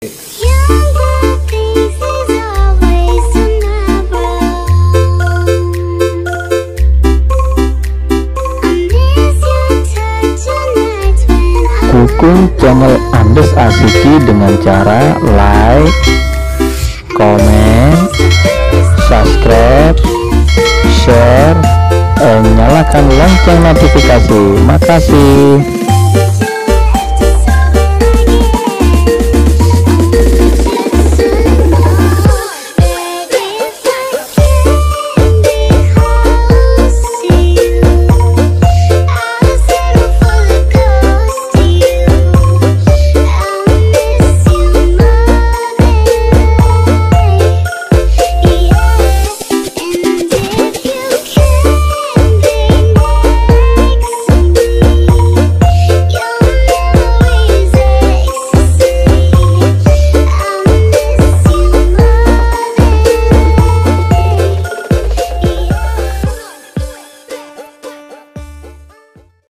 Dukung channel Andest Asiki dengan cara like, komen, subscribe, share, dan nyalakan lonceng notifikasi. Makasih.